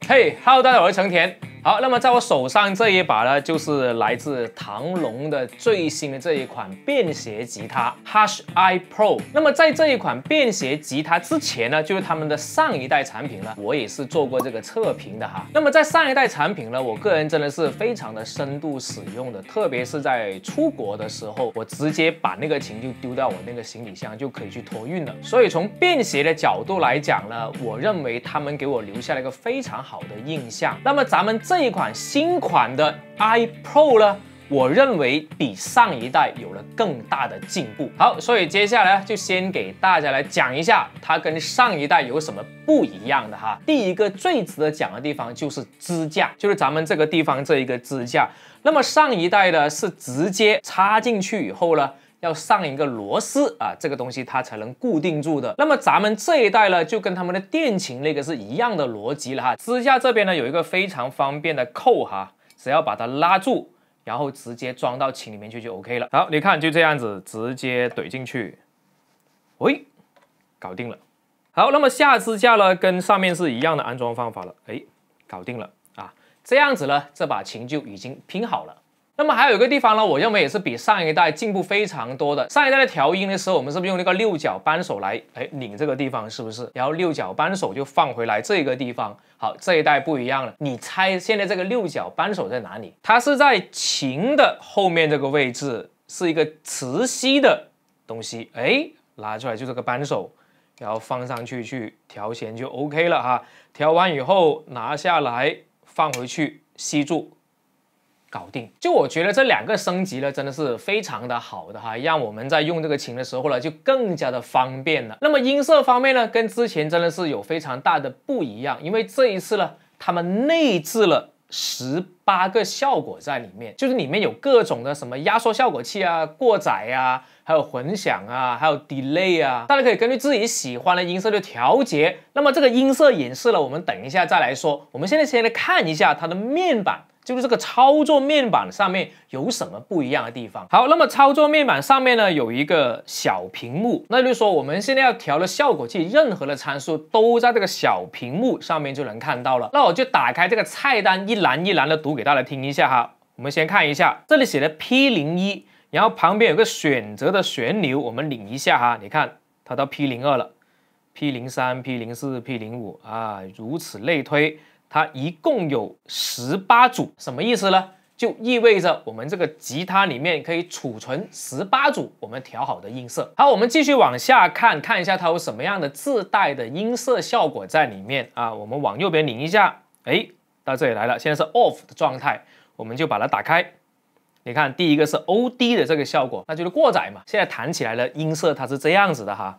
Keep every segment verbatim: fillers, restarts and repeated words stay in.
嘿、hey, ，Hello， 大家好，我是成田。好，那么在我手上这一把呢，就是来自唐龙的最新的这一款便携吉他 Hush I Pro。那么在这一款便携吉他之前呢，就是他们的上一代产品呢，我也是做过这个测评的哈。那么在上一代产品呢，我个人真的是非常的深度使用的，特别是在出国的时候，我直接把那个琴就丢到我那个行李箱就可以去托运了。所以从便携的角度来讲呢，我认为他们给我留下了一个非常好的印象。那么咱们这一款新款的 i Pro 呢，我认为比上一代有了更大的进步。好，所以接下来就先给大家来讲一下它跟上一代有什么不一样的哈。第一个最值得讲的地方就是支架，就是咱们这个地方这一个支架。那么上一代呢是直接插进去以后呢，要上一个螺丝啊，这个东西它才能固定住的。那么咱们这一代呢，就跟他们的电琴那个是一样的逻辑了哈。支架这边呢有一个非常方便的扣哈，只要把它拉住，然后直接装到琴里面去就 OK 了。好，你看就这样子，直接怼进去，喂，搞定了。好，那么下支架呢，跟上面是一样的安装方法了，哎，搞定了啊。这样子呢，这把琴就已经拼好了。那么还有一个地方呢，我认为也是比上一代进步非常多的。上一代的调音的时候，我们是不是用那个六角扳手来哎拧这个地方，是不是？然后六角扳手就放回来这个地方。好，这一代不一样了。你猜现在这个六角扳手在哪里？它是在琴的后面这个位置，是一个磁吸的东西。哎，拉出来就这个扳手，然后放上去去调弦就 OK 了哈。调完以后拿下来放回去吸住。搞定，就我觉得这两个升级呢，真的是非常的好的哈，让我们在用这个琴的时候呢，就更加的方便了。那么音色方面呢，跟之前真的是有非常大的不一样，因为这一次呢，他们内置了十八个效果在里面，就是里面有各种的什么压缩效果器啊、过载啊，还有混响啊，还有 delay 啊，大家可以根据自己喜欢的音色去调节。那么这个音色演示了，我们等一下再来说。我们现在先来看一下它的面板。就是这个操作面板上面有什么不一样的地方？好，那么操作面板上面呢有一个小屏幕，那就是说我们现在要调的效果器，任何的参数都在这个小屏幕上面就能看到了。那我就打开这个菜单，一栏一栏的读给大家听一下哈。我们先看一下，这里写的 P 零一，然后旁边有个选择的旋钮，我们拧一下哈，你看它到 P 零二了 ，P 零三、P 零四、P 零五啊，如此类推。它一共有十八组，什么意思呢？就意味着我们这个吉他里面可以储存十八组我们调好的音色。好，我们继续往下看，看一下它有什么样的自带的音色效果在里面啊。我们往右边拧一下，哎，到这里来了，现在是 off 的状态，我们就把它打开。你看，第一个是 O D 的这个效果，那就是过载嘛。现在弹起来的音色它是这样子的哈。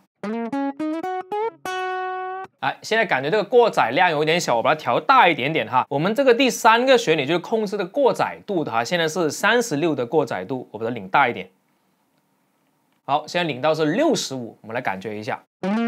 哎，现在感觉这个过载量有点小，我把它调大一点点哈。我们这个第三个旋钮就是控制的过载度的哈，现在是三十六的过载度，我把它拧大一点。好，现在拧到是六十五，我们来感觉一下，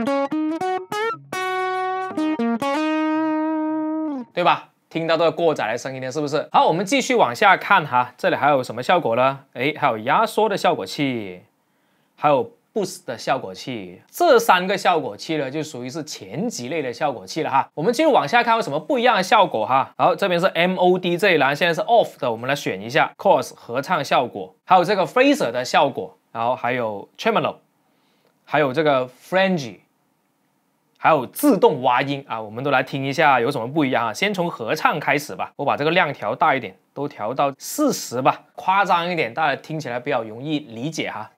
对吧？听到这个过载的声音了，是不是？好，我们继续往下看哈，这里还有什么效果呢？哎，还有压缩的效果器，还有Boost 的效果器，这三个效果器呢，就属于是前级类的效果器了哈。我们继续往下看有什么不一样的效果哈。好，这边是 M O D 这一栏，现在是 Off 的，我们来选一下 Chorus 合唱效果，还有这个 Phaser 的效果，然后还有 Tremolo， 还有这个 Flange， 还有自动挖音啊，我们都来听一下有什么不一样啊。先从合唱开始吧，我把这个量调大一点，都调到四十吧，夸张一点，大家听起来比较容易理解哈。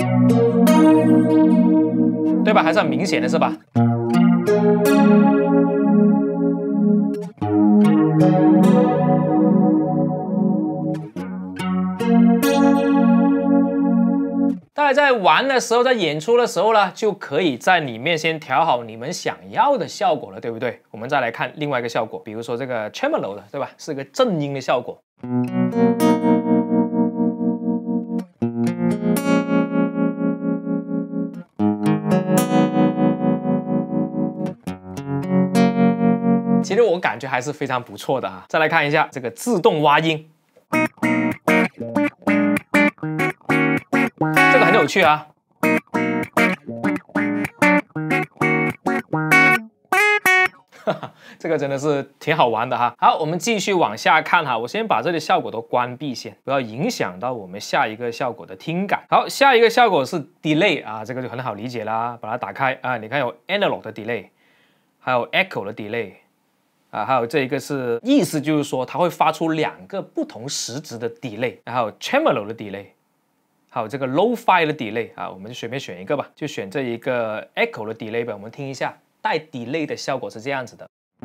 对吧？还是很明显的是吧？大家在玩的时候，在演出的时候呢，就可以在里面先调好你们想要的效果了，对不对？我们再来看另外一个效果，比如说这个 tremolo 的，对吧？是个正音的效果。其实我感觉还是非常不错的啊。再来看一下这个自动挖音，这个很有趣啊。 这个真的是挺好玩的哈。好，我们继续往下看哈。我先把这里效果都关闭先，不要影响到我们下一个效果的听感。好，下一个效果是 delay 啊，这个就很好理解啦。把它打开啊，你看有 analog 的 delay， 还有 echo 的 delay。 啊，还有这一个是意思就是说它会发出两个不同时值的 delay， 还有 tremolo 的 delay， 还有这个 lo-fi 的 delay 啊，我们就随便选一个吧，就选这一个 echo 的 delay 吧，我们听一下带 delay 的效果是这样子的，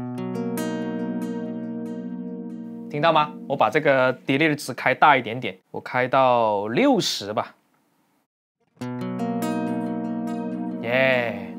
听到吗？我把这个 delay 的值开大一点点，我开到六十吧，耶、yeah。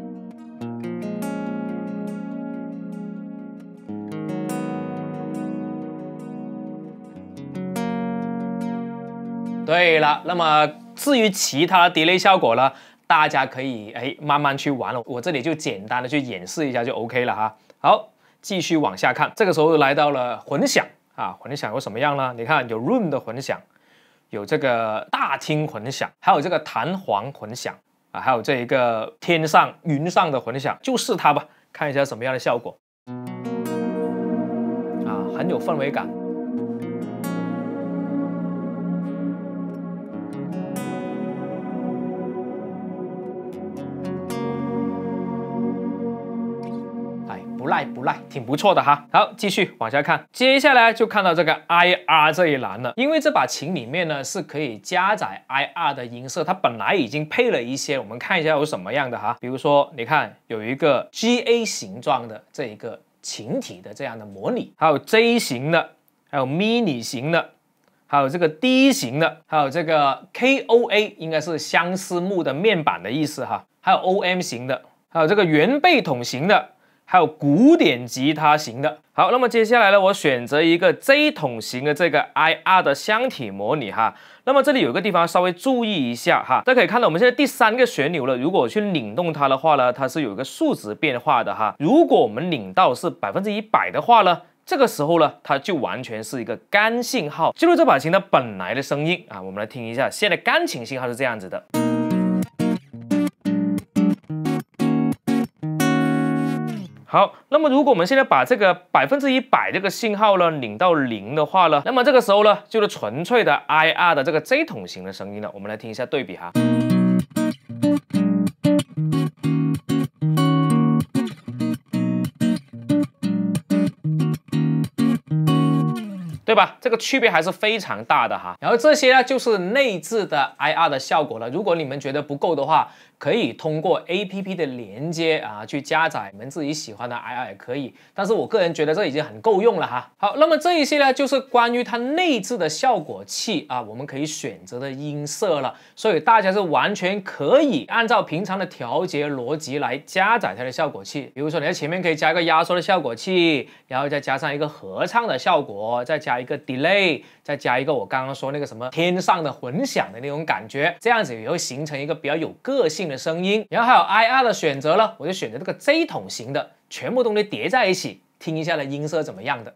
对了，那么至于其他的 delay 效果呢，大家可以哎慢慢去玩了。我这里就简单的去演示一下就 OK 了哈。好，继续往下看，这个时候来到了混响啊，混响有什么样呢？你看有 room 的混响，有这个大厅混响，还有这个弹簧混响啊，还有这一个天上云上的混响，就试它吧，看一下什么样的效果啊，很有氛围感。 不赖不赖，挺不错的哈。好，继续往下看，接下来就看到这个 I R 这一栏了。因为这把琴里面呢是可以加载 I R 的音色，它本来已经配了一些，我们看一下有什么样的哈。比如说，你看有一个 G A 形状的这一个琴体的这样的模拟，还有 J 型的，还有 mini 型的，还有这个 D 型的，还有这个 K O A 应该是相思木的面板的意思哈，还有 O M 型的，还有这个圆背筒型的。 还有古典吉他型的。好，那么接下来呢，我选择一个 J 筒型的这个 I R 的箱体模拟哈。那么这里有个地方稍微注意一下哈，大家可以看到我们现在第三个旋钮了，如果我去拧动它的话呢，它是有一个数值变化的哈。如果我们拧到是百分之一百的话呢，这个时候呢，它就完全是一个干信号，记录这把琴它本来的声音啊。我们来听一下，现在干琴信号是这样子的。 好，那么如果我们现在把这个百分之一百这个信号呢拧到零的话呢，那么这个时候呢就是纯粹的 I R 的这个 J 筒型的声音了。我们来听一下对比哈，对吧？这个区别还是非常大的哈。然后这些呢就是内置的 I R 的效果了。如果你们觉得不够的话， 可以通过 A P P 的连接啊去加载你们自己喜欢的 I R 也可以，但是我个人觉得这已经很够用了哈。好，那么这一些呢就是关于它内置的效果器啊，我们可以选择的音色了，所以大家是完全可以按照平常的调节逻辑来加载它的效果器。比如说你在前面可以加一个压缩的效果器，然后再加上一个合唱的效果，再加一个 delay， 再加一个我刚刚说那个什么天上的混响的那种感觉，这样子也会形成一个比较有个性的声音，然后还有 I R 的选择呢，我就选择这个 J 筒型的，全部东西叠在一起，听一下的音色怎么样的。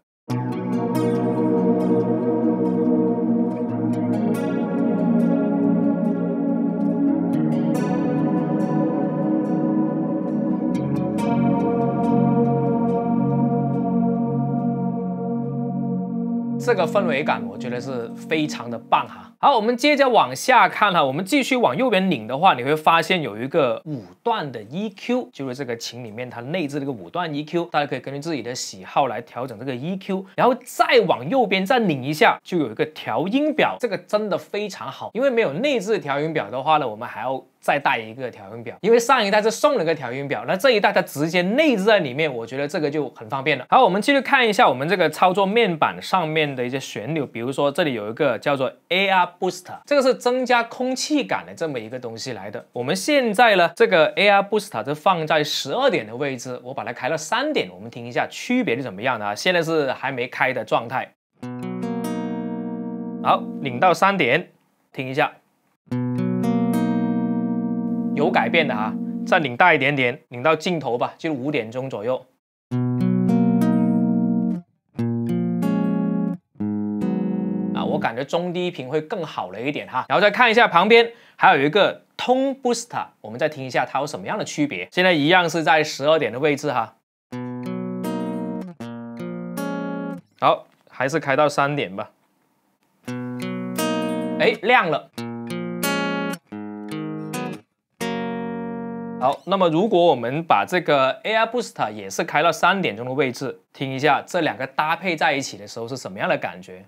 这个氛围感我觉得是非常的棒哈。好，我们接着往下看哈，我们继续往右边拧的话，你会发现有一个五段的 E Q， 就是这个琴里面它内置这个五段 E Q， 大家可以根据自己的喜好来调整这个 E Q， 然后再往右边再拧一下，就有一个调音表，这个真的非常好，因为没有内置调音表的话呢，我们还要 再带一个调音表，因为上一代是送了个调音表，那这一代它直接内置在里面，我觉得这个就很方便了。好，我们继续看一下我们这个操作面板上面的一些旋钮，比如说这里有一个叫做 Air Booster， 这个是增加空气感的这么一个东西来的。我们现在呢，这个 Air Booster 是放在十二点的位置，我把它开到三点，我们听一下区别是怎么样的啊？现在是还没开的状态。好，拧到三点，听一下。 有改变的哈，再拧大一点点，拧到尽头吧，就五点钟左右。啊，我感觉中低频会更好了一点哈。然后再看一下旁边还有一个 Tone Booster， 我们再听一下它有什么样的区别。现在一样是在十二点的位置哈。 好，还是开到三点吧。哎，亮了。好，那么如果我们把这个 Air Booster 也是开到三点钟的位置，听一下这两个搭配在一起的时候是什么样的感觉？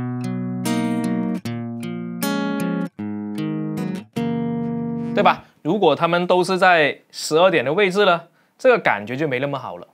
对吧？如果他们都是在十二点的位置呢，这个感觉就没那么好了。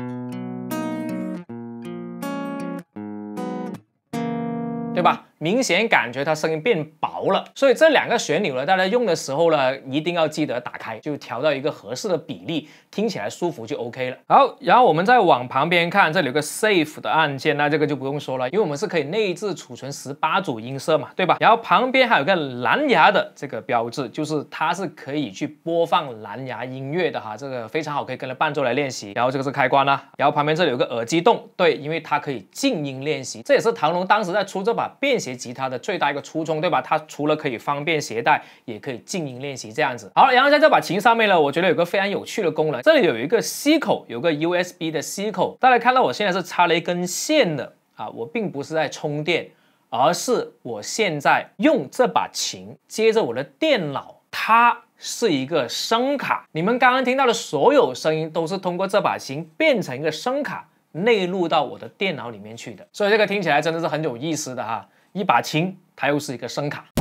对吧？明显感觉它声音变薄了，所以这两个旋钮呢，大家用的时候呢，一定要记得打开，就调到一个合适的比例，听起来舒服就 OK 了。好，然后我们再往旁边看，这里有个 Save 的按键，那这个就不用说了，因为我们是可以内置储存十八组音色嘛，对吧？然后旁边还有个蓝牙的这个标志，就是它是可以去播放蓝牙音乐的哈，这个非常好，可以跟着伴奏来练习。然后这个是开关啦，然后旁边这里有个耳机洞，对，因为它可以静音练习，这也是唐龙当时在出这把便携吉他的最大一个初衷，对吧？它除了可以方便携带，也可以静音练习这样子。好，然后在这把琴上面呢，我觉得有个非常有趣的功能，这里有一个 C 口，有个 U S B 的 C 口。大家看到我现在是插了一根线的啊，我并不是在充电，而是我现在用这把琴接着我的电脑，它是一个声卡。你们刚刚听到的所有声音都是通过这把琴变成一个声卡，内录到我的电脑里面去的，所以这个听起来真的是很有意思的哈。一把琴，它又是一个声卡。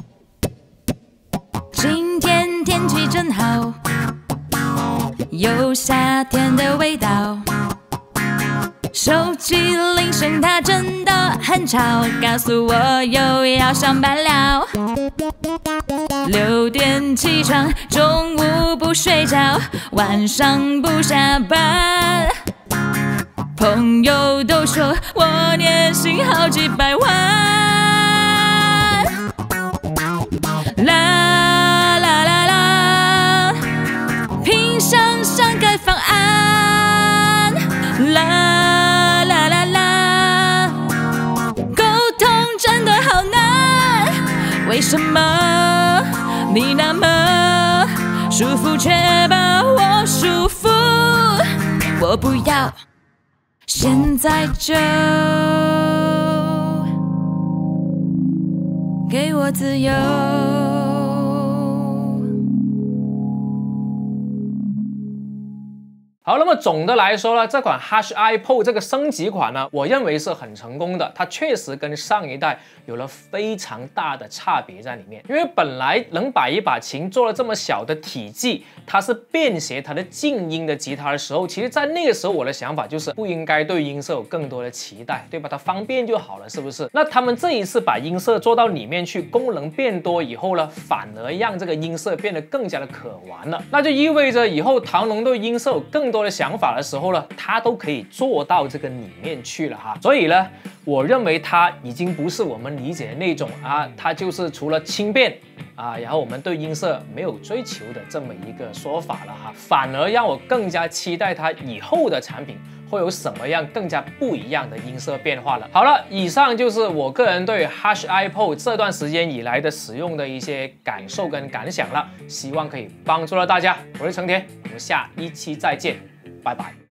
今天天气真好，有夏天的味道。手机铃声它真的很吵，告诉我又要上班了。六点起床，中午不睡觉，晚上不下班。朋友都说我年薪好几百万，啦啦啦啦，凭想象改方案，啦啦啦啦，沟通真的好难，为什么你那么舒服却把我束缚？我不要。现在就给我自由。 好，那么总的来说呢，这款 Hush I Pro 这个升级款呢，我认为是很成功的。它确实跟上一代有了非常大的差别在里面。因为本来能把一把琴做了这么小的体积，它是便携它的静音的吉他的时候，其实在那个时候我的想法就是不应该对音色有更多的期待，对吧？它方便就好了，是不是？那他们这一次把音色做到里面去，功能变多以后呢，反而让这个音色变得更加的可玩了。那就意味着以后唐龙对音色有更多的想法的时候呢，它都可以做到这个里面去了哈。所以呢，我认为它已经不是我们理解的那种啊，它就是除了轻便啊，然后我们对音色没有追求的这么一个说法了哈，反而让我更加期待它以后的产品会有什么样更加不一样的音色变化了。好了，以上就是我个人对 Hush I Pro 这段时间以来的使用的一些感受跟感想了，希望可以帮助到大家。我是成田，我们下一期再见，拜拜。